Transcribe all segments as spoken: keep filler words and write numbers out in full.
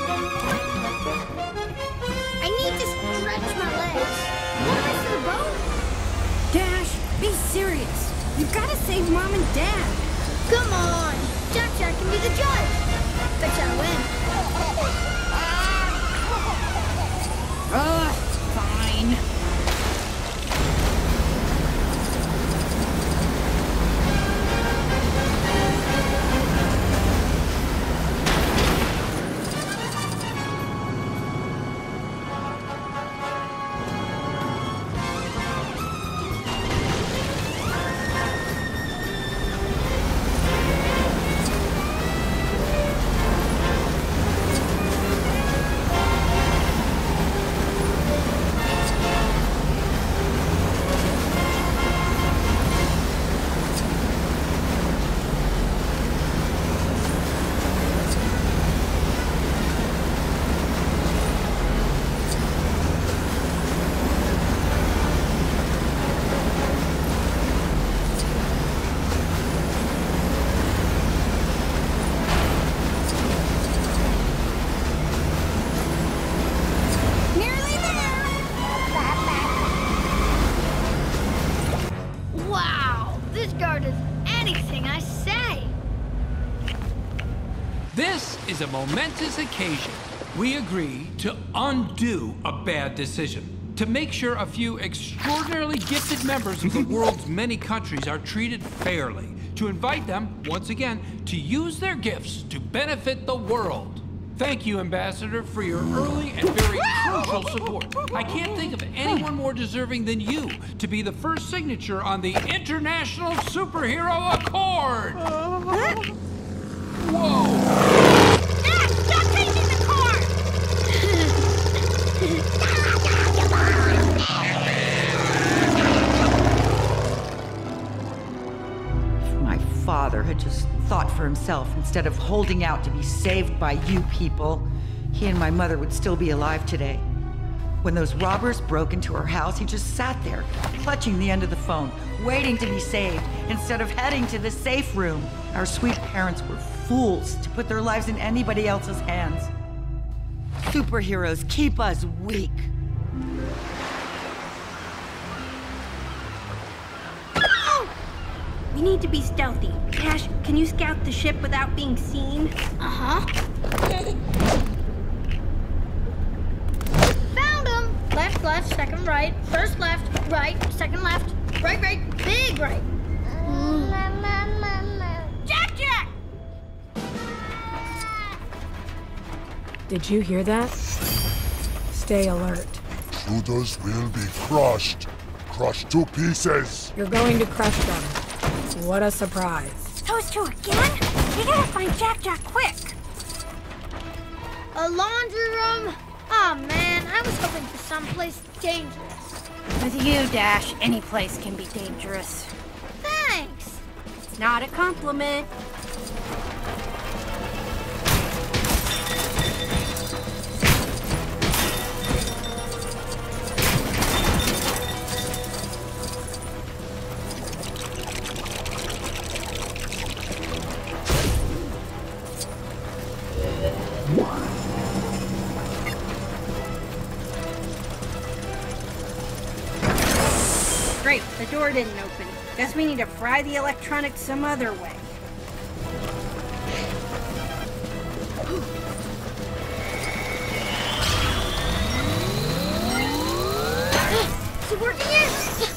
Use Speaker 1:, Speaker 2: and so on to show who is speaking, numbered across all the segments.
Speaker 1: I need to stretch my legs. What am I for the boat?
Speaker 2: Dash, be serious. You've got to save Mom and Dad.
Speaker 1: Come on. Jack Jack can be the judge. Bet I'll win.
Speaker 2: Ugh, fine.
Speaker 3: This is a momentous occasion. We agree to undo a bad decision, to make sure a few extraordinarily gifted members of the world's many countries are treated fairly, to invite them, once again, to use their gifts to benefit the world. Thank you, Ambassador, for your early and very crucial support. I can't think of anyone more deserving than you to be the first signature on the International Superhero Accord. Whoa!
Speaker 1: Dad, stop chasing the car!
Speaker 4: If my father had just thought for himself instead of holding out to be saved by you people, he and my mother would still be alive today. When those robbers broke into her house, he just sat there, clutching the end of the phone, waiting to be saved, instead of heading to the safe room. Our sweet parents were fools to put their lives in anybody else's hands. Superheroes keep us weak.
Speaker 2: We need to be stealthy. Dash, can you scout the ship without being seen?
Speaker 1: Uh-huh. Found him! Left, left, second right, first left, right, second left, right, right, big right. Jack Jack!
Speaker 2: Did you hear that? Stay alert.
Speaker 5: Intruders will be crushed. Crushed to pieces.
Speaker 2: You're going to crush them. What a surprise.
Speaker 1: Those two again? We gotta find Jack Jack quick. A laundry room? Oh man, I was hoping for someplace dangerous.
Speaker 2: With you, Dash, any place can be dangerous.
Speaker 1: Thanks.
Speaker 2: It's not a compliment. Great, the door didn't open. Guess we need to fry the electronics some other way.
Speaker 1: Is it working yet?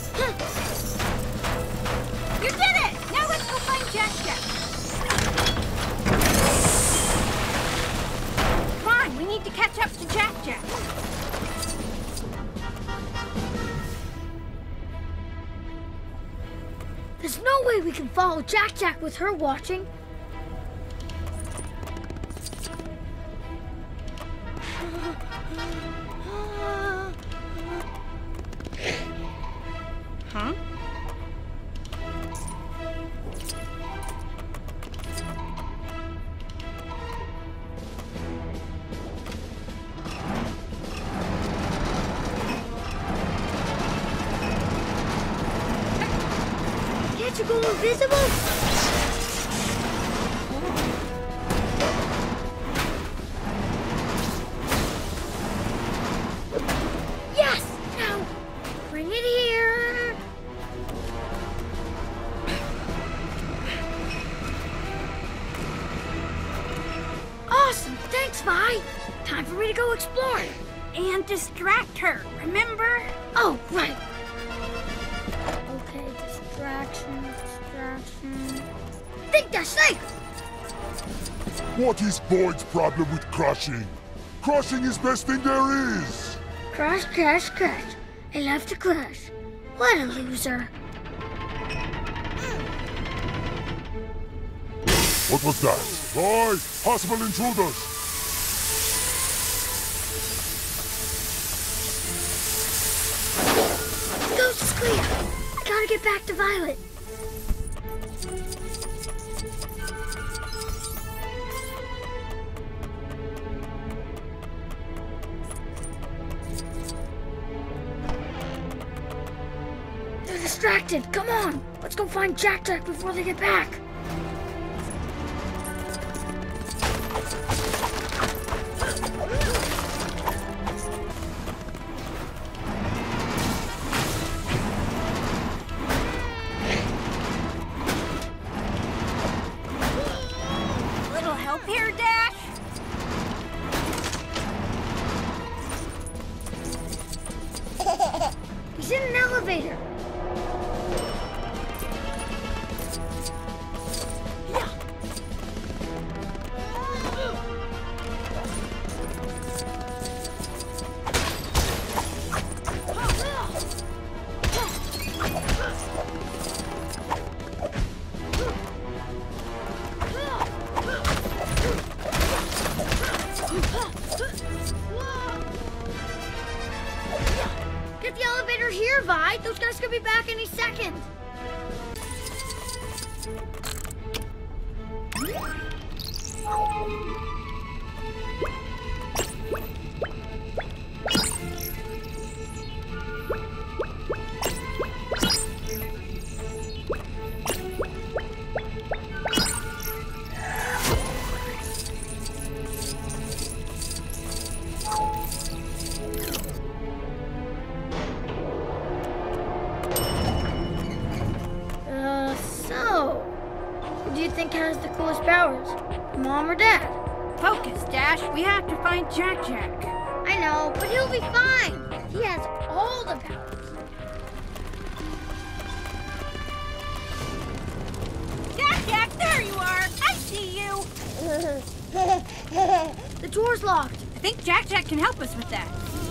Speaker 1: You did it! Now let's go find Jack Jack.
Speaker 2: Come on, we need to catch up to Jack Jack.
Speaker 1: There's no way we can follow Jack Jack with her watching.
Speaker 2: Huh?
Speaker 1: Can't you go invisible? Awesome! Thanks, Vi! Time for me to go explore.
Speaker 2: And distract her, remember?
Speaker 1: Oh, right. Okay, distraction, distraction. Think that's safe!
Speaker 5: What is Void's problem with crashing? Crashing is best thing there is!
Speaker 1: Crash, crash, crash. I love to crash. What a loser.
Speaker 5: What was that? Boy, possible intruders!
Speaker 1: Ghost is clear. I gotta get back to Violet. They're distracted. Come on. Let's go find Jack Jack before they get back.
Speaker 2: Little help here, Dash?
Speaker 1: He's in an elevator. Get the elevator here, Vi. Those guys could be back any second. Uh, so, who do you think has the coolest powers? Mom or Dad?
Speaker 2: Focus, Dash. We have to find Jack Jack.
Speaker 1: I know, but he'll be fine. He has all the powers.
Speaker 2: Jack Jack, there you are. I see you.
Speaker 1: The door's locked.
Speaker 2: I think Jack Jack can help us with that.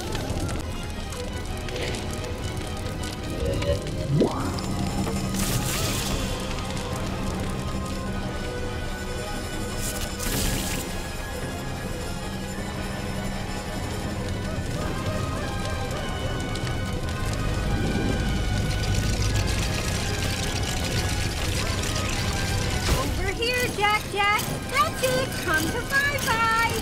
Speaker 2: Over here, Jack Jack. That's it. Come to bye-bye.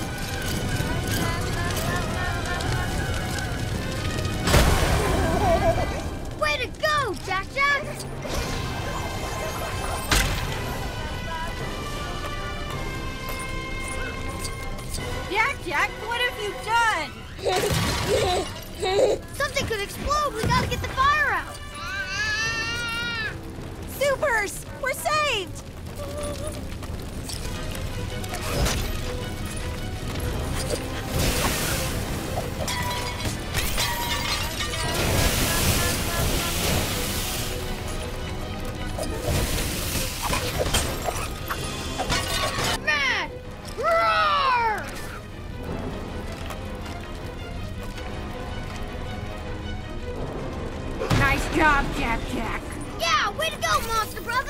Speaker 1: Way to go, Jack Jack!
Speaker 2: Jack Jack, what have you done?
Speaker 1: Something could explode. We gotta get the fire out.
Speaker 2: Supers! We're saved!
Speaker 1: Mad! Roar!
Speaker 2: Nice job, Jack Jack.
Speaker 1: Yeah, way to go, monster brother!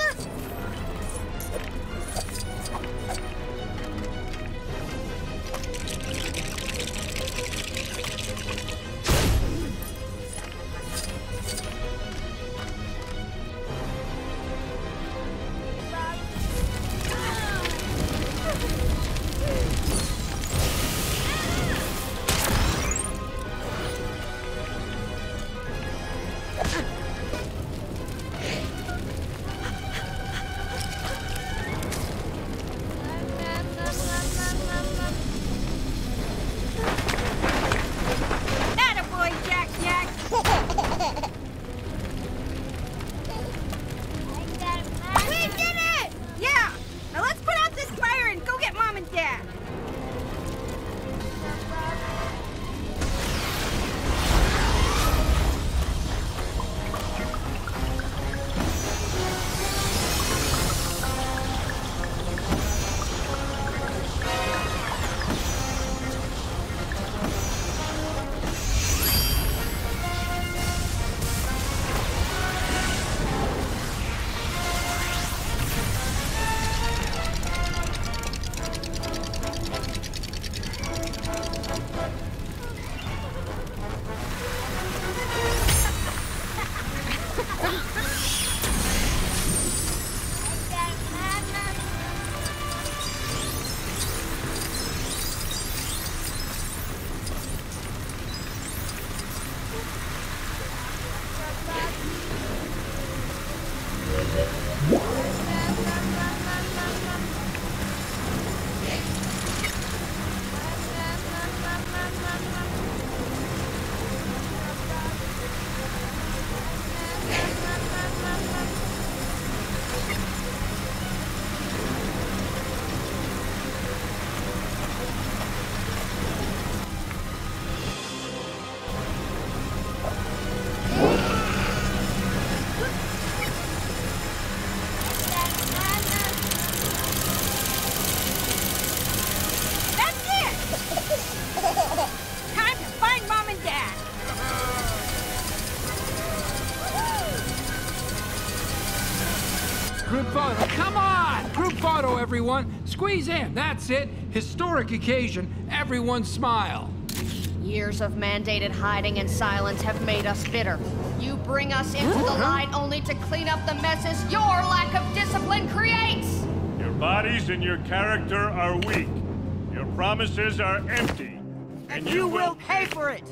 Speaker 3: Group photo, come on! Group photo, everyone. Squeeze in, that's it. Historic occasion, everyone smile.
Speaker 6: Years of mandated hiding and silence have made us bitter. You bring us into the light only to clean up the messes your lack of discipline creates!
Speaker 7: Your bodies and your character are weak. Your promises are empty.
Speaker 2: And you will pay for it!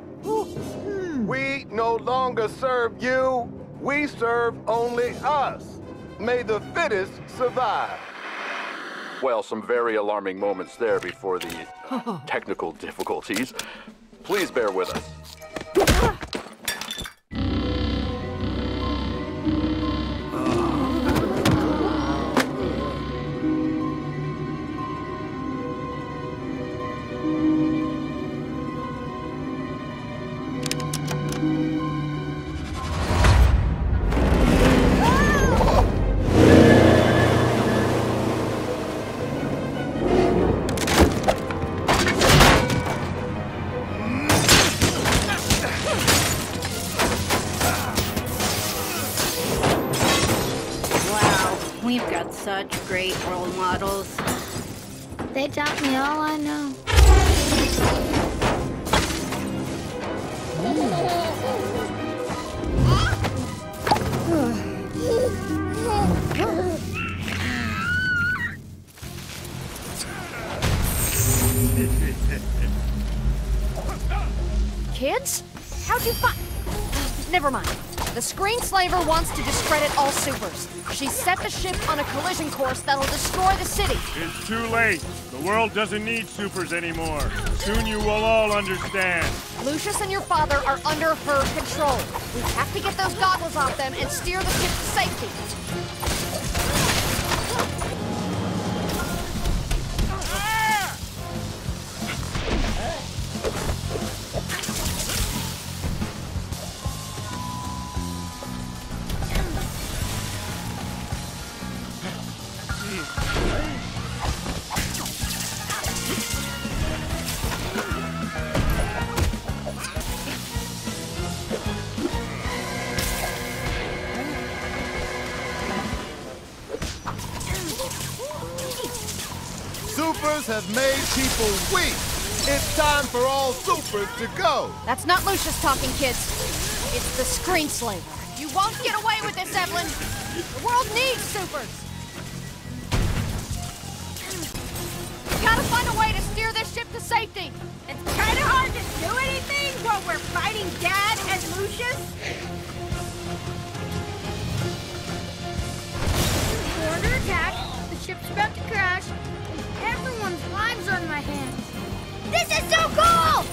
Speaker 8: We no longer serve you. We serve only us. May the fittest survive.
Speaker 9: Well, some very alarming moments there before the uh, technical difficulties. Please bear with us.
Speaker 2: We've got such great role models.
Speaker 1: They taught me all I know.
Speaker 6: Kids? How'd you find... Never mind. The Screenslaver wants to discredit all supers. She set the ship on a collision course that'll destroy the city.
Speaker 7: It's too late. The world doesn't need supers anymore. Soon you will all understand.
Speaker 6: Lucius and your father are under her control. We have to get those goggles off them and steer the ship to safety.
Speaker 8: Supers have made people weak. It's time for all supers to go.
Speaker 6: That's not Lucius talking, kids. It's the Screenslaver. You won't get away with this, Evelyn. The world needs supers. We gotta find a way to steer this ship to safety.
Speaker 2: It's kind of hard to do anything while we're fighting Dad and Lucius.
Speaker 1: We're under attack. The ship's about to crash. Everyone's lives are in my hands.
Speaker 6: This is so cool!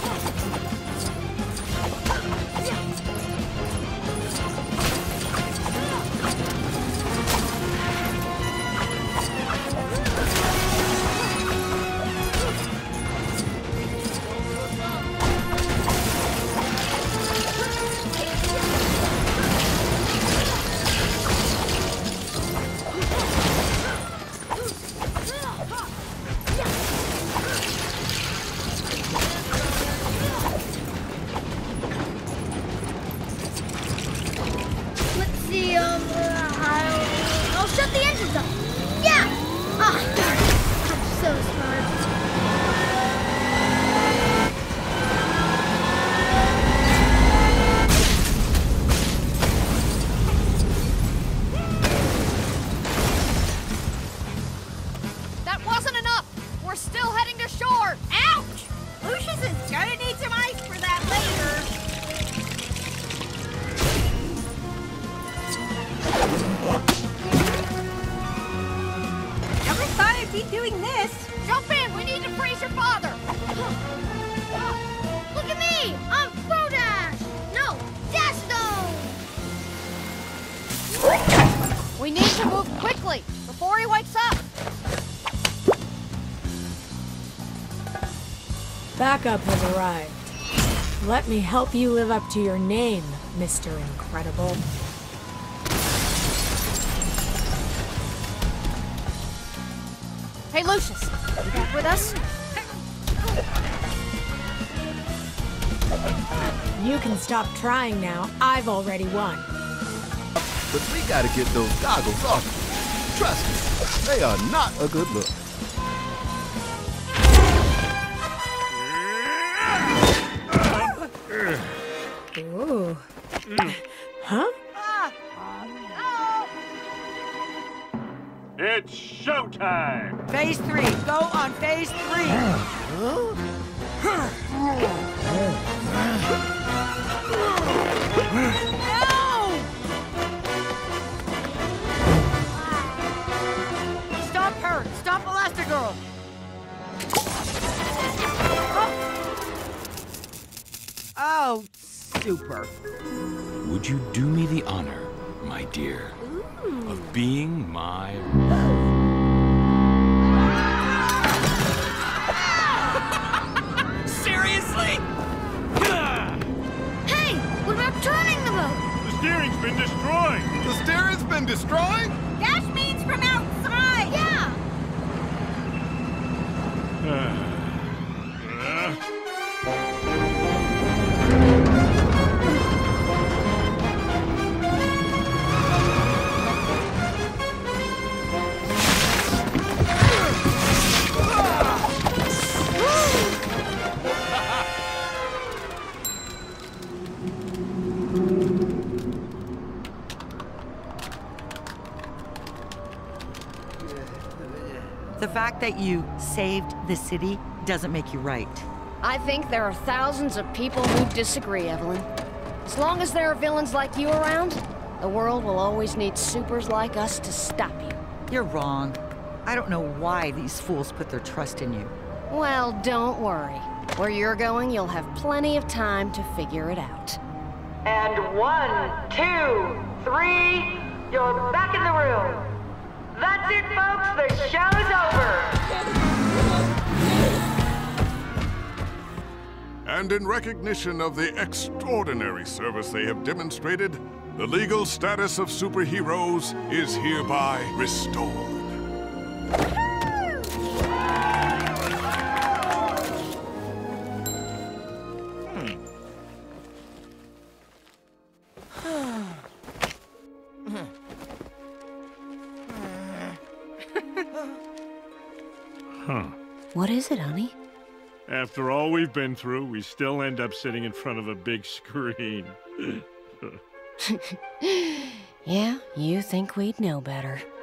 Speaker 2: Lucius is gonna need some ice for that later. Never thought I'd be doing this.
Speaker 6: Jump in! We need to freeze your father!
Speaker 1: Look at me! I'm Bodash! No, Dasto!
Speaker 6: We need to move quickly before he wakes up!
Speaker 10: Backup has arrived. Let me help you live up to your name, Mister Incredible.
Speaker 6: Hey, Lucius, you back with us?
Speaker 10: You can stop trying now. I've already won.
Speaker 11: But we gotta get those goggles off. Trust me, they are not a good look.
Speaker 10: Ooh. Huh?
Speaker 7: It's showtime!
Speaker 4: Phase three. Go on phase three.
Speaker 6: Stop her! Stop Elastigirl!
Speaker 4: Oh, super.
Speaker 12: Would you do me the honor, my dear, of being my...
Speaker 3: Seriously?
Speaker 1: Hey, what about turning the boat?
Speaker 7: The steering's been destroyed!
Speaker 8: The steering's been destroyed?
Speaker 2: Dash means from outside.
Speaker 1: Yeah!
Speaker 4: The fact that you saved the city doesn't make you right.
Speaker 6: I think there are thousands of people who disagree, Evelyn. As long as there are villains like you around, the world will always need supers like us to stop you.
Speaker 4: You're wrong. I don't know why these fools put their trust in you.
Speaker 6: Well, don't worry. Where you're going, you'll have plenty of time to figure it out.
Speaker 13: And one, two, three, you're back in the room. That's it, folks. The show's over.
Speaker 5: And in recognition of the extraordinary service they have demonstrated, the legal status of superheroes is hereby restored.
Speaker 7: Huh.
Speaker 6: What is it, honey?
Speaker 7: After all we've been through, we still end up sitting in front of a big screen.
Speaker 6: Yeah, you think we'd know better.